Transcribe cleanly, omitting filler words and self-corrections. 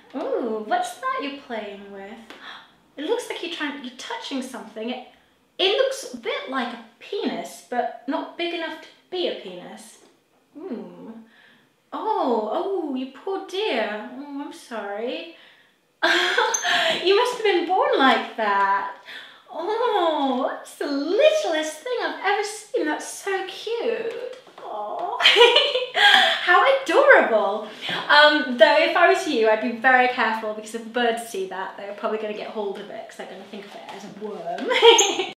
Ooh, what's that you're playing with? It looks like you're touching something. It looks a bit like a penis, but not big enough to be a penis. Ooh. Oh, you poor dear. Oh, I'm sorry. You must have been born like that. Oh, that's the littlest thing I've ever seen. That's so cute. Oh, how adorable. Though if I was you, I'd be very careful because if birds see that, they're probably going to get hold of it because they're going to think of it as a worm.